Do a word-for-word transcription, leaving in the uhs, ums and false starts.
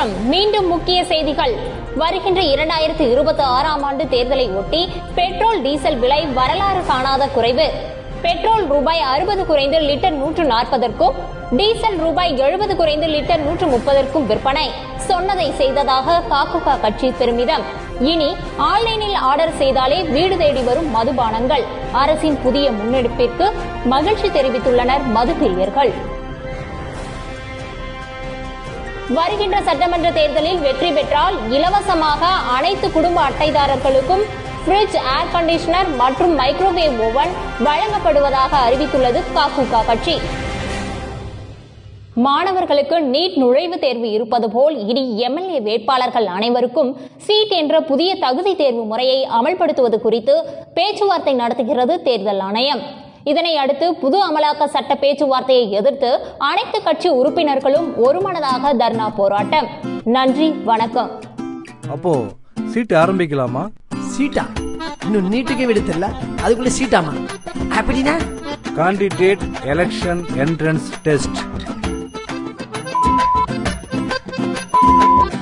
வணக்கம். மீண்டும் முக்கிய செய்திகள். வருகின்ற இரண்டாயிரத்து இருபத்தி ஆறாம் ஆண்டு தேர்தலை ஒட்டி பெட்ரோல் டீசல் விலை வரலாறு காணாத குறைவு. பெட்ரோல் ரூபாய் அறுபது குறைந்து லிட்டர் நூற்று நாற்பதற்கும் டீசல் ரூபாய் எழுபது குறைந்து லிட்டர் நூற்று முப்பதற்கும் விற்பனை. சொன்னதை செய்ததாக காகுகா கட்சி பெருமிதம். இனி ஆன்லைனில் ஆர்டர் செய்தாலே வீடு தேடி வரும் மதுபானங்கள். அரசின் புதிய முன்னெடுப்பிற்கு மகிழ்ச்சி தெரிவித்துள்ளனர் மதுப்பிரியர்கள். வருகின்ற சட்டமன்ற தேர்தலில் வெற்றி பெற்றால் இலவசமாக அனைத்து குடும்ப அட்டைதாரர்களுக்கும் ஃப்ரிட்ஜ், ஏர் கண்டிஷனர் மற்றும் மைக்ரோவேவ் ஓவன் வழங்கப்படுவதாக அறிவித்துள்ளது காகுகா கட்சி. மாணவர்களுக்கு நீட் நுழைவுத் தேர்வு இருப்பது போல் இனி எம்எல்ஏ வேட்பாளர்கள் அனைவருக்கும் சீட் என்ற புதிய தகுதி தேர்வு முறையை அமல்படுத்துவது குறித்து பேச்சுவார்த்தை நடத்துகிறது தேர்தல் ஆணையம். இதனை அடுத்து புது அமலாக்க சட்ட பேச்சுவார்த்தையை எதிர்த்து அனைத்து கட்சி உறுப்பினர்களும் ஒருமனதாக தர்ணா போராட்டம். நன்றி, வணக்கம். அப்போ சீட் ஆரம்பிக்கலாமா? சீட்டா? இன்னும் நீட்டுக்கே விட தெரியல, அதுக்குள்ள சீட்டாமா? அப்படின்னா கேண்டிடேட் எலெக்ஷன் என்ட்ரன்ஸ் டெஸ்ட்.